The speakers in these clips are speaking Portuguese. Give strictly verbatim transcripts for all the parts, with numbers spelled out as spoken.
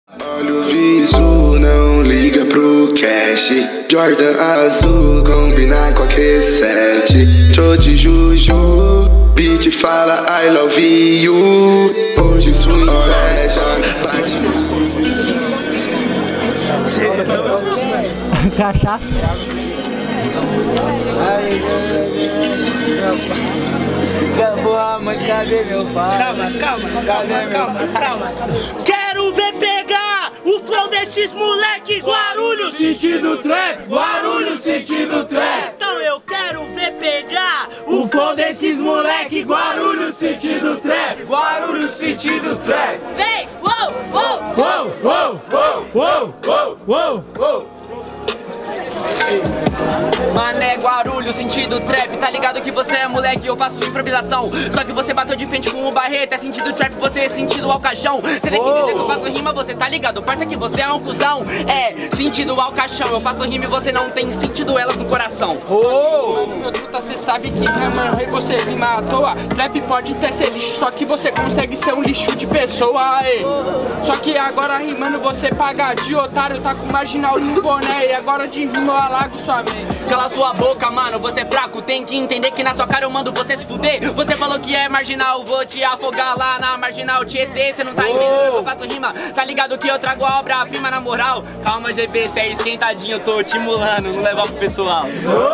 Olha o viso, não liga pro cash. Jordan azul, combina com a Q sete. Tô de Juju, beat fala I love you. Hoje sua hora já bate. Cachaça. Boa, mãe, cadê meu pai? Calma, calma, calma, calma, calma. Quero ver pegar o flow desses moleque Guarulhos. Sentido trap, Guarulhos, sentido trap. Então eu quero ver pegar O flow desses moleque Guarulhos, sentido trap. Guarulhos, sentido trap. Vem, uou, uou. Uou, uou, uou, uou, uou, uou, uou. Mané, Guarulhos, sentido trap. Tá ligado que você é moleque, eu faço improvisação. Só que você bateu de frente com o Barreto. É sentido trap, você é sentido alcaixão. Você tem que entender que eu faço rima, você tá ligado? Parça que você é um cuzão. É, sentido alcaixão. Eu faço rima e você não tem sentido elas no coração. Oh, mano, meu truta, cê sabe que, né, mano, aí você rima à toa. Trap pode até ser lixo, só que você consegue ser um lixo de pessoa, aê. Só que agora rimando você paga de otário, tá com marginal no boné. E agora de rima eu alago sua mente. Cala sua boca, mano, você é fraco. Tem que entender que na sua cara eu mando você se fuder. Você falou que é marginal, vou te afogar lá na marginal Tietê. Cê não tá entendendo, eu faço rima. Tá ligado que eu trago a obra-prima na moral. Calma, G B, cê é esquentadinho, eu tô te mulando, não leva pro pessoal.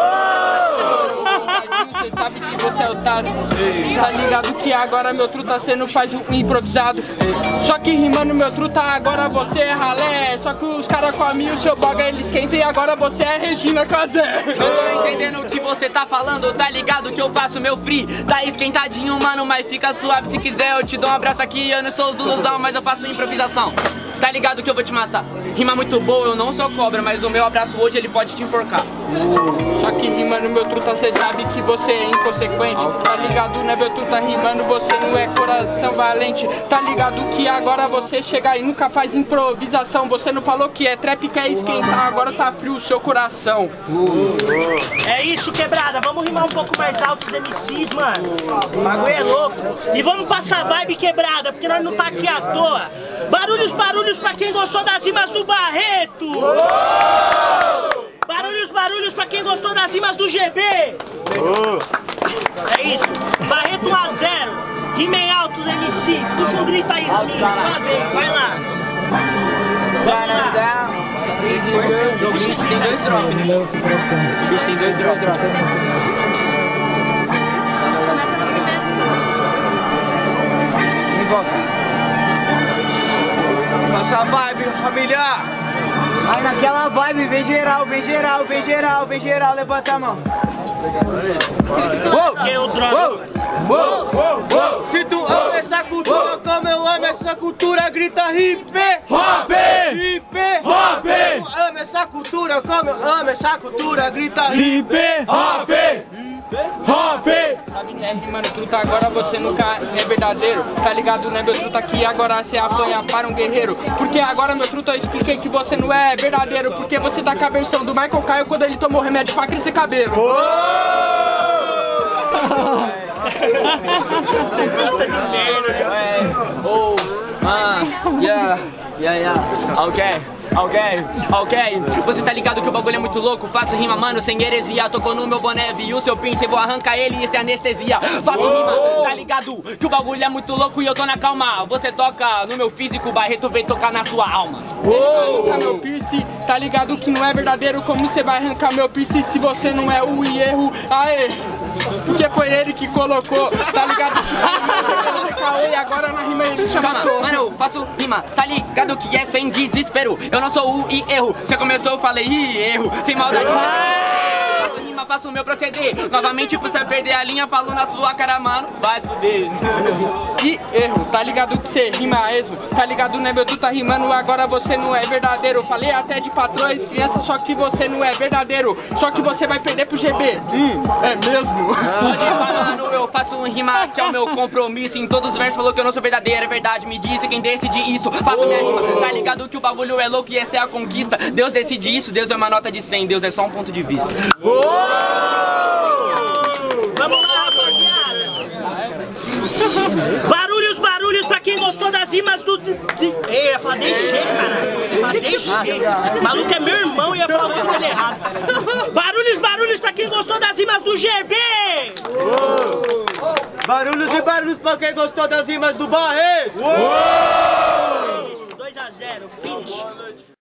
Você sabe que você é otário. Tá ligado que agora meu truta cê não faz um improvisado. Só que rimando meu truta agora você é ralé. Só que os caras comem o seu boga, eles esquentam e agora você é Regina Casé. Não tô entendendo o que você tá falando, tá ligado que eu faço meu free. Tá esquentadinho, mano, mas fica suave. Se quiser eu te dou um abraço aqui. Eu não sou o Zuluzão, mas eu faço improvisação. Tá ligado que eu vou te matar. Rima muito boa, eu não sou cobra, mas o meu abraço hoje ele pode te enforcar. Só que rimando meu truta cê sabe que você é inconsequente. Tá ligado, né, meu truta, rimando você não é coração valente. Tá ligado que agora você chega e nunca faz improvisação. Você não falou que é trap, quer esquentar, agora tá frio o seu coração. É isso, quebrada. Vamos rimar um pouco mais alto os M Cs, mano. O bagulho é louco. E vamos passar vibe, quebrada, porque nós não tá aqui à toa. Barulhos, barulhos pra quem gostou das rimas do Barreto. Barulhos, barulhos pra quem gostou das rimas do G B. É isso. Barreto um a zero. Rimem altos, M Cs. Puxa um grito aí, Raminho. Só vez. Vai lá. Vamos lá. O bicho tem dois drops, né? O bicho tem dois drops. Em volta. Passa a vibe, família! Aí naquela vibe, vem geral, vem geral, vem geral, vem geral, levanta a mão. Que eu drogo. Uou, uou, uou. Se tu ama essa cultura como eu amo essa cultura, grita hip hop! Hip hop! Se tu ama essa cultura como eu amo essa cultura, grita hip hop! Hop! Sabe, né, rimando truta, agora você nunca é verdadeiro. Tá ligado, né, meu truta, que agora você apanha para um guerreiro. Porque agora, meu truta, eu expliquei que você não é verdadeiro. Porque você tá com a versão do Michael Caio quando ele tomou remédio pra crescer cabelo. Você gosta de merda, né? Oh, ah, yeah, yeah, yeah, ok. Ok, ok, você tá ligado que o bagulho é muito louco. Faço rima, mano, sem heresia. Tocou no meu boné, vi o seu pincel, vou arrancar ele e isso é anestesia. Faço rima, tá ligado que o bagulho é muito louco e eu tô na calma. Você toca no meu físico, o Barreto vem tocar na sua alma. Ô, arrancar meu piercing, tá ligado que não é verdadeiro. Como você vai arrancar meu piercing se você não é o erro? Aê, porque foi ele que colocou, tá ligado? E agora na rima ele chama. Calma, mano, eu faço rima, tá ligado que é sem desespero. Eu não sou o I erro, você começou, eu falei I erro, sem maldade. Faço rima, faço o meu proceder. Novamente pra você perder a linha, falo na sua cara, mano, vai se fuder. E erro, tá ligado que você rima a esmo. Tá ligado, né, meu, tu tá rimando, agora você não é verdadeiro. Falei até de patrões, crianças, só que você não é verdadeiro. Só que você vai perder pro G B. Hum, é mesmo? Pode falar, eu faço um rima que é o meu compromisso. Em todos os versos falou que eu não sou verdadeiro, é verdade, me disse quem decide isso. Faço minha rima, tá ligado que o bagulho é louco e essa é a conquista. Deus decide isso, Deus é uma nota de cem, Deus é só um ponto de vista. Vamos lá, rapaziada. Barulhos, barulhos pra quem gostou das rimas do... De... Ei, eu ia falar deixei, cara. Ixi, o maluco é meu irmão e ia falar o nome dele errado. Barulhos, barulhos pra quem gostou das rimas do G B! Barulhos e barulhos pra quem gostou das rimas do Barreto! Isso, dois a zero, finish.